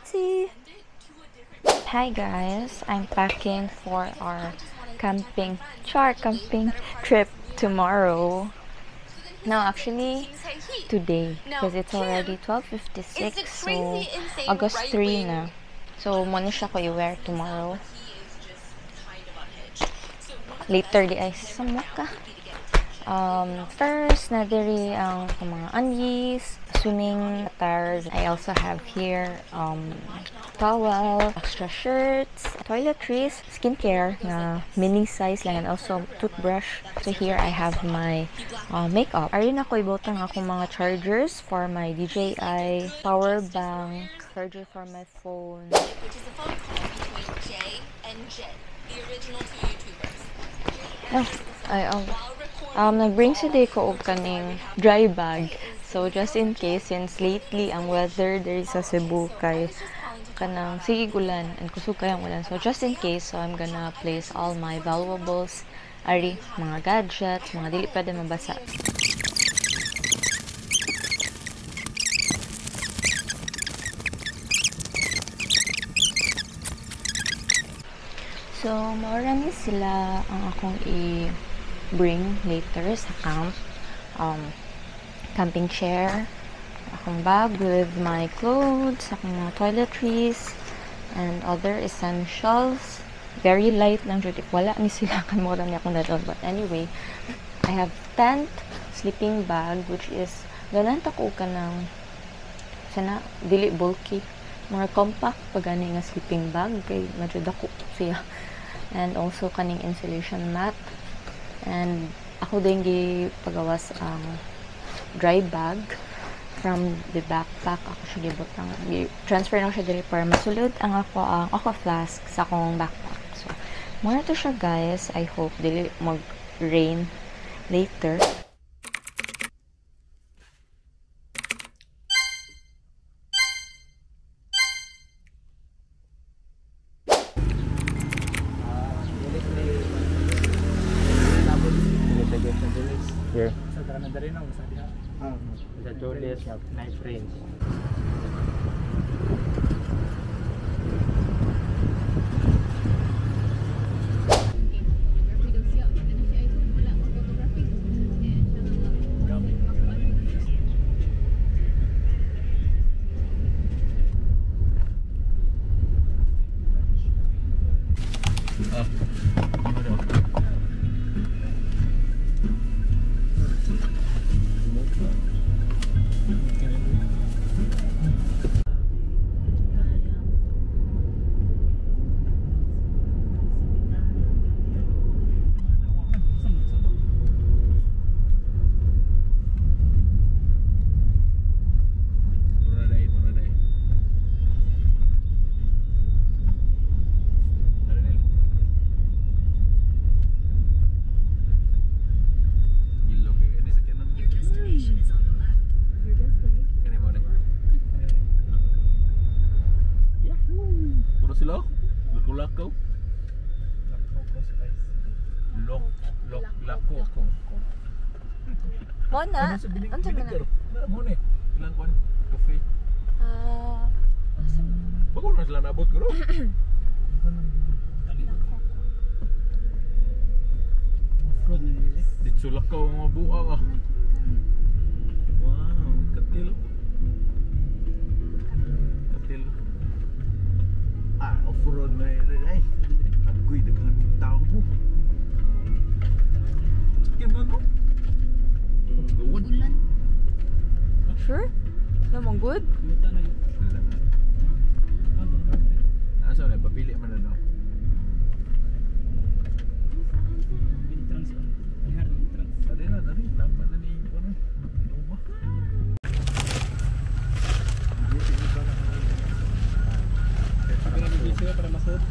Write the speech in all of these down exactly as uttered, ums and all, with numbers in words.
Oopsie! Hi guys, I'm packing for our camping, char camping trip tomorrow. No, actually today, because it's already twelve fifty-six, so August three na. So, muna siya ko i-wear tomorrow. Later di ay samuka. Um, first, na diri ang mga undies, swimming attires. I also have here um, towel, extra shirts, toiletries, skincare na mini size lang, and also toothbrush. So here I have my uh, makeup. Arin ako ibutang akong mga chargers for my D J I, power bank, charger for my phone. Which is a phone call between Jay and Jen, the original two YouTubers. Oh, I um, um nag-bring si Deco og kaning dry bag. So just in case, since lately ang weather diri sa Cebu kay kanang sige ulan and kusog kay ang ulan. So just in case, so I'm gonna place all my valuables, ari mga gadgets, mga dili pwede mabasa. So, marami sila ang akong i-bring later sa camp. Um, camping chair, akong bag with my clothes, akong mga toiletries, and other essentials. Very light lang, jud. Wala ni sila kan mo rin akong dadon. But anyway, I have tent, sleeping bag, which is ganan ta ko ka ng sana, dili bulky. Mga compact pag gani nga sleeping bag kay medyo dako siya. And also kaning insulation mat, and ako din gi pagawas ang dry bag from the backpack. Ako siya gibutang transfer na siya diri para masulod ang ako ang aqua flask sa akong backpack. So muna to siya guys. I hope dili mag rain later. Here. Sa tanan dari na sa diha. Ah, Sa Julius Night Range. Sila? Lako-lako? Lok, lok, lako. Mona, Ano sa binig- unsa man binigar? Na mo ni. Ilang kwan? Cafe. ah Bago na sila nabot ko ro. Off-road na nila. Dito lakaw ang mga buang ah. Wow, katil. Katil. Ah, off-road na yun ay. Agoy, daghan ng tao mo. Sakyan na no? Gawad. sure? Namang good? Yuta na yun. Asa na, papili man na no? Entrance ba? Ihar na entrance. Tadi na, tadi. Lampat na ni ano? Luma. Siguro may busy ka para masod.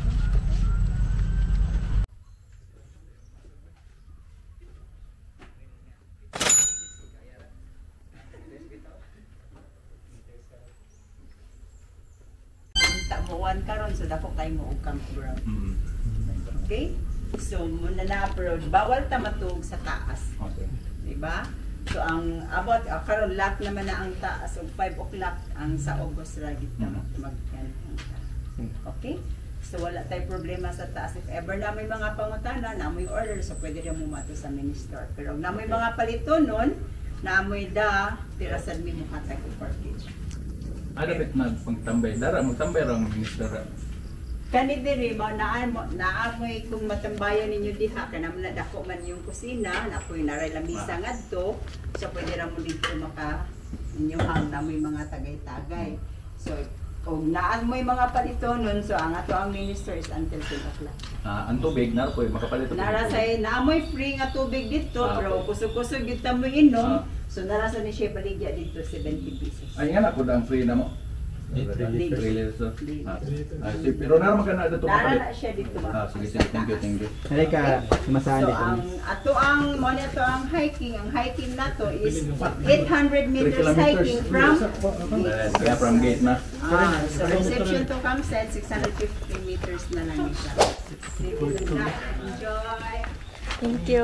Tamuan karon so dako kay mo og campground. Mm. Okay? So muna na approach, bawal ta matug sa taas. Okay. Di ba? So ang about uh, karon lock naman na ang taas og five o'clock ang sa August ra gid Mhm. mag okay? So wala tay problema sa taas. If ever na may mga pangutana, na may order, so pwede rin mumato sa minister. Pero na may mga palito nun, na may da, tirasan mi muhatag o package. Ada bit na pagtambay. Dara mo tambay ra ang minister. Kani diri mo naan mo naamoy kung matambayan ninyo diha kanam na dako man yung kusina, na ako'y naray lamisa ngadto, so pwede ra mo dito maka inyong na may mga tagay-tagay. So kung naan mo yung mga palito nun, so ang ato ang minister is until ten o'clock. Ah, ang tubig na po makapalit. Nara say naamoy free nga tubig dito, Ah, pero okay. kusog-kusog gyud ta mo inom. Ah. So nara sa ni siya baligya dito seventy pesos. Ay nga na ko ang free na mo. three liters. Three. Ah, ah, si- pero naman ka na dito Nara na makapalit. siya dito ba? Ah, sige, sige. Thank you, thank you. Halika, sumasali So kami. ang ato ang mo to ang hiking, ang hiking nato is eight hundred meters hiking from Kaya from gate na. ah, so reception to campsite six hundred fifty meters na lang siya. Sige na. Enjoy. Thank you.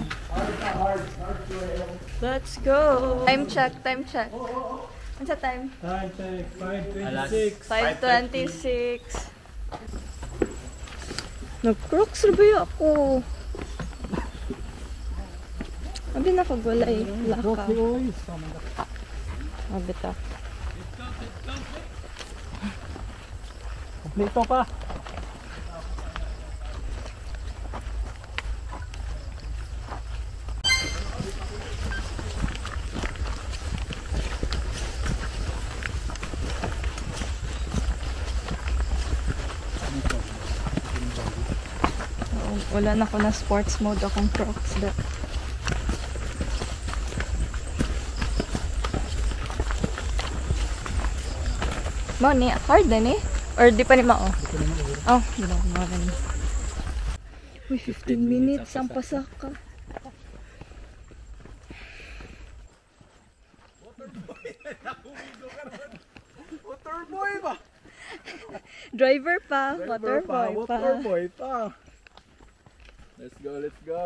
Let's go. Time check, time check. Ano sa time? Time check, five twenty-six. five twenty-six. Nag-crocs review ako. Abi nakagwala eh. Laka. Abi ta. Kompleto pa. Oo, wala na ako na sports mode akong crocs da. Mo ni hard na ni? Or di pa ni mao? Oh, di ba mo rin. Uy, fifteen minutes ang pasaka. Waterboy ba? Driver pa, water boy pa. Waterboy pa. Let's go, let's go.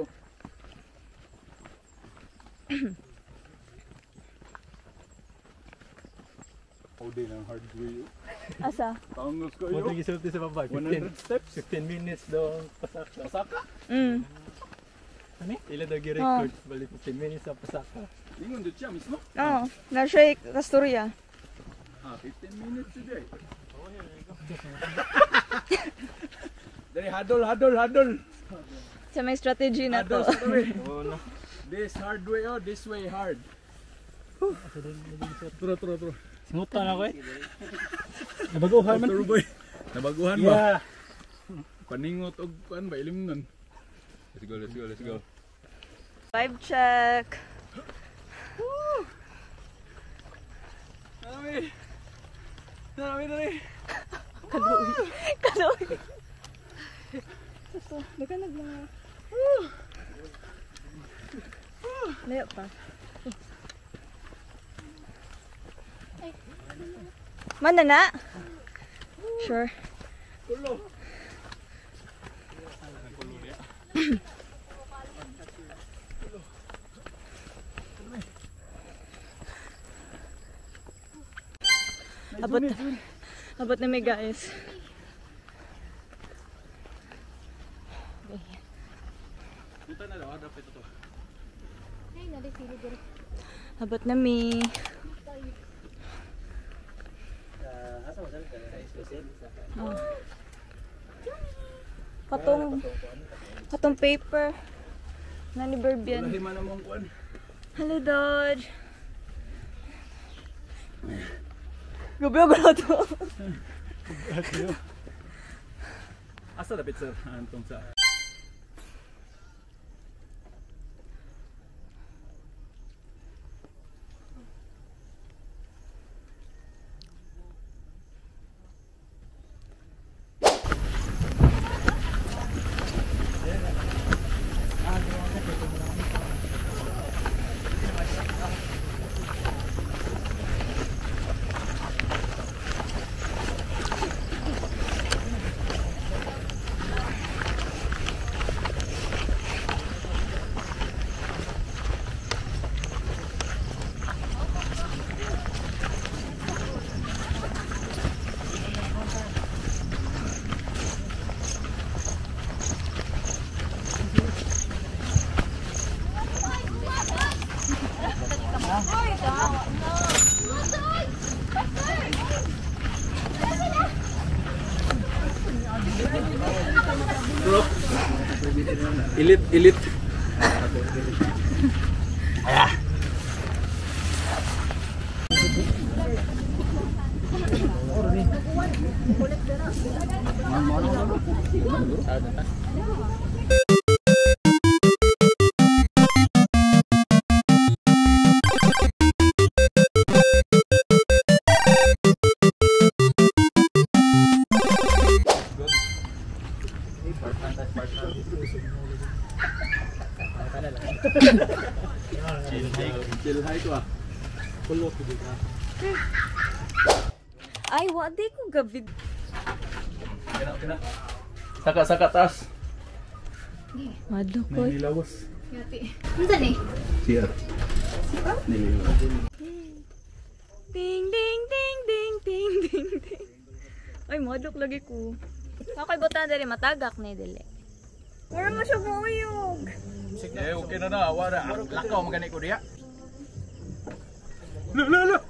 Ode ng hard way. Asa? Tangos ko Mo yun. gisulti sa baba. one hundred steps. fifteen minutes daw pasaka. Pasaka? Mm. Ani? Ila daw gi-record balik fifteen minutes sa pasaka. Ingon doon siya mismo. Oo, na siya kasturya. Ah, fifteen minutes today. Dari hadol, hadol, hadol. Sa may strategy na to. Hadol sa tabi. This hard way, oh, this way hard. Turo, turo, turo. Singutan ako eh. Nabaguhan man. Waterboy. Nabaguhan ba? Yeah. Paningot og kuan ba ilim nun. Let's go, let's go, let's go. Vibe check. Nami. Nami dali. Kaluwi. Kaluwi. Ito, nagkanag mga. Layo pa. Mana na? Sure. Kulo. Abot na. Abot na may guys. Punta na daw, dapat ito. Abot na mi. Oh. Patong patong paper. Nani Berbian. Wala hima na mong kuan. Hello, Dodge. Gublo gublo to. Asa dapat sir? Antong sa. Elite, elite. Chill high ko ah. Kulot ko dito. Ay, wadi ko gabi. Kena, kena. Saka, saka taas. Madlo ko. Nilawas. Ano ni? C R. Nilawas. Ding, ding, ding, ding, ding, ding, ding. Ay, madlok lagi ko. Ako'y botan dali, matagak na dili. Wala mo siya buyog. Eh, okay na na. Wala. Lakaw magani ko diya. Lo, lo, lo.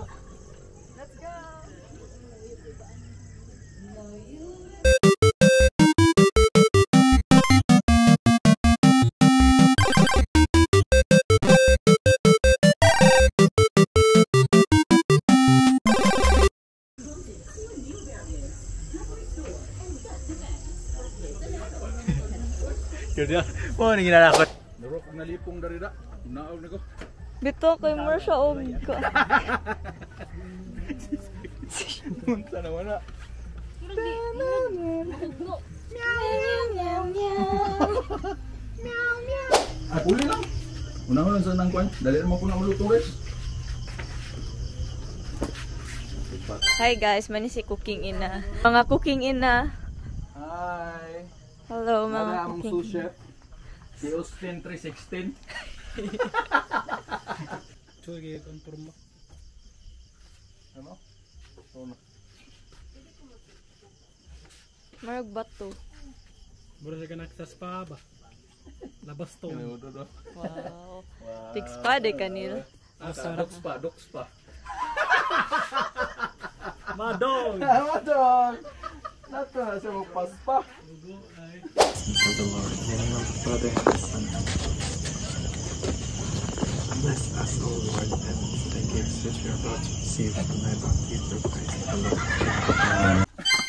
Kaya, mo ni ginanakot. Narok na lipong dari da. Naog na ko. Bito kay mo siya og ko. Munta na wala. Ay, puli lang. Unang-unang sa nang kuan. Dali naman ko na ulo to, guys. Hi guys, mani si Cooking Ina. Mga Cooking Ina. Hi. Hello mga Mga among Cooking. sous chef. Si Austin three sixteen. Sige, confirm mo. Ano? Ano? Marag bato. Mura siya ka nagsaspa ba? Labas to. Ano to to? Wow. Fix pa de kanil. Asa doks pa, doks pa. Madong! Ano dog? Nato na siya magpaspa. of the Lord, in the name of the Father, and the Son, and the Holy Spirit. Bless us, O Lord, and the gifts which we are about to receive from thy bounty through Christ the Lord.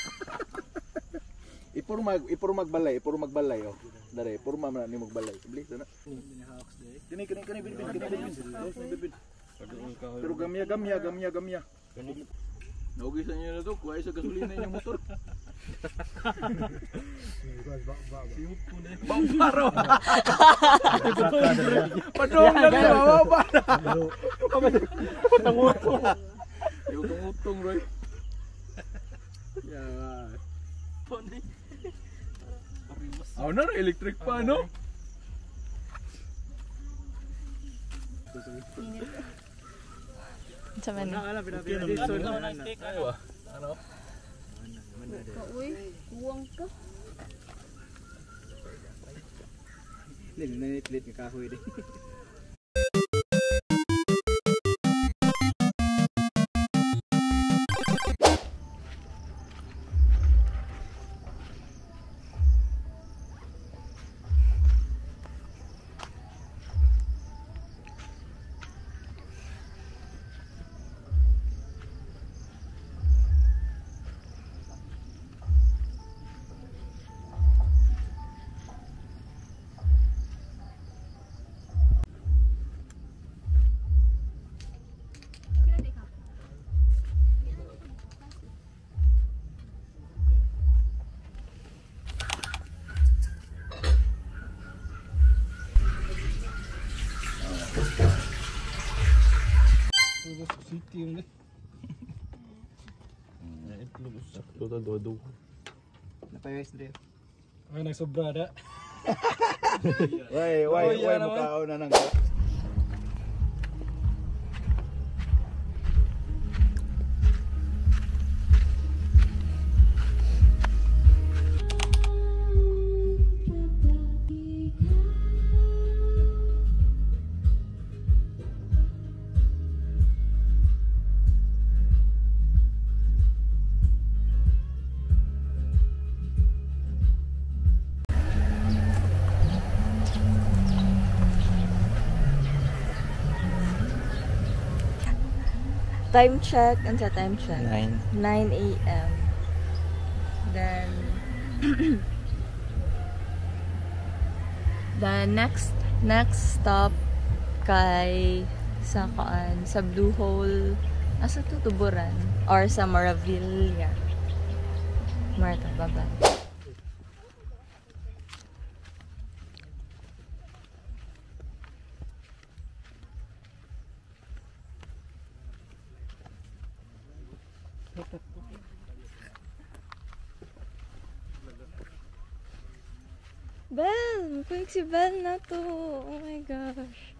Ipuro mag ipuro magbalay, ipuro magbalay oh. Dare, ipuro man ni magbalay. Bili na. Kini kini kini bin bin kini bin. bin bin. Pero gamya gamya gamya gamya. Naugi sa inyo na to, kuha sa gasolina yung motor. Bamparo. Padong na rin, mababa. Patangutong. Yung tangutong, Roy. Yan. Oh, na, electric pa, no? Sa man. Aywa. Ano? Uy, kuwang ka. Lili na nitlit ka kahoy din. City yung ni. Itlog sa total dodo. Napayos dre. Ay nagsobra da. Wai, wai, wai mukhaon na nang. Time check, and sa time check. Nine. nine a m Then, the next next stop kay sa kaan, sa Blue Hole, asa to, Tuburan, or sa Maravilla. Marta, bye-bye. Belle! Quick si Belle na to! Oh my gosh!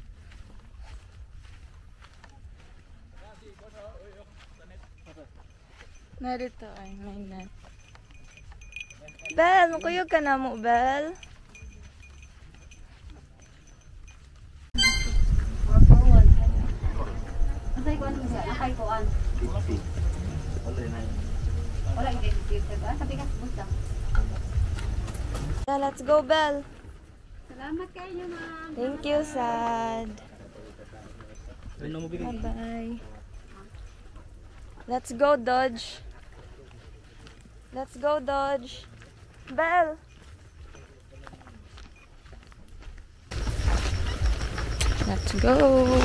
Narito ay may net. Belle! Makuyog ka na mo, Belle! Asay ko ano siya? Akay ko an. Wala identity ba? Sabi ka basta. Yeah, let's go, Belle! Salamat kayo, ma'am. Thank you, Sad! Ano mo bigay? Bye-bye! Let's go, Dodge! Let's go, Dodge! Belle! Let's go!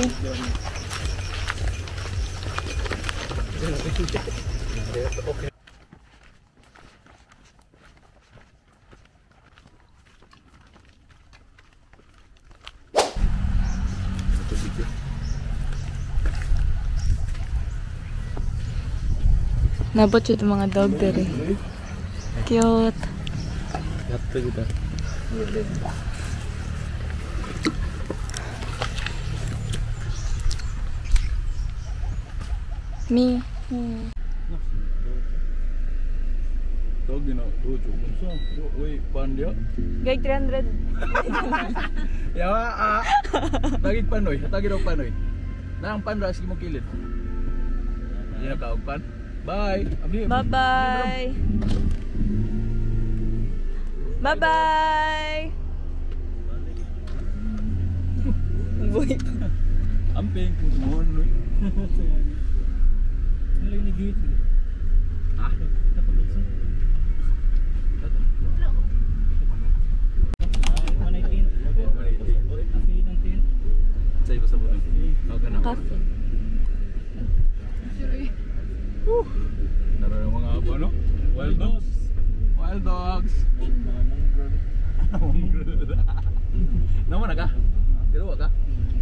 Nabot yun yung mga dog dere. Cute. Yato kita. Me. Dog gina dojo. So, uy, pandia. Gay three hundred. Yawa ah. Tagig panoy, tagig daw panoy. Nang pandra sige mo kilid. Iya ka og pan. Bye. Abi. Bye-bye. Bye-bye. Boy. Amping kung sumuhon noy. Ano yung nag-gate? Ha? Kita pa dito. one nineteen. Cafe ng tin. Say basta mo. Okay na. Cafe. Naro yung mga abo, no? Wild dogs. Wild dogs. Naman na ka? Kiruwa ka?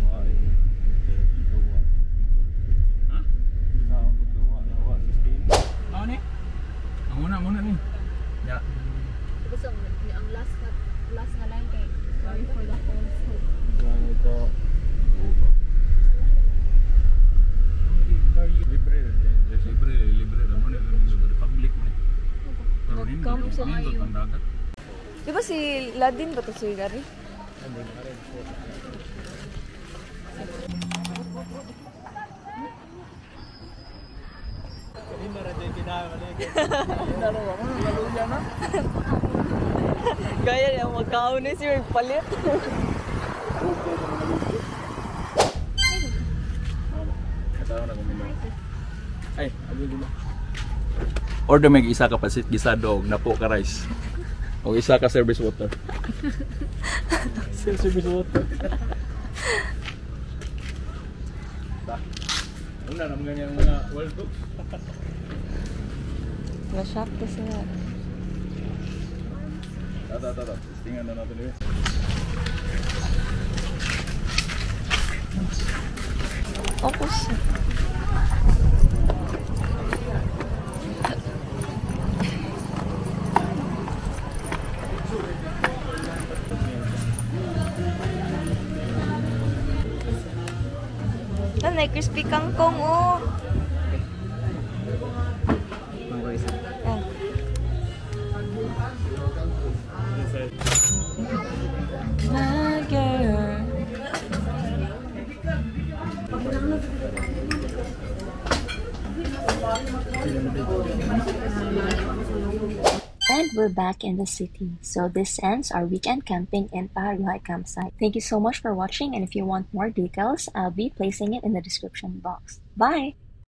Ha? Ano ni? Ang muna, muna ni. Ya. Gusto mo, ang last na, last na line kay sorry for the whole food. Libre, libre, libre naman eh, public mo. Pero Nag-come nindot, sa nindot ang dagat. Di ba si Ladin ba ito si Gary? Gaya niya, magkaon na siya, palit. Katawa na kung ay, abi dito. Order may isa ka pasit gisado og napo ka rice. O isa ka service water. Service water. Una naman ganyan mga wild dogs. Na-shock ka siya. Tata, tata. Tingnan na natin eh. Ako siya. Nanay, crispy kangkong, oh. Yan. My girl. And we're back in the city. So this ends our weekend camping in Paharuhay campsite. Thank you so much for watching, and if you want more details, I'll be placing it in the description box. Bye!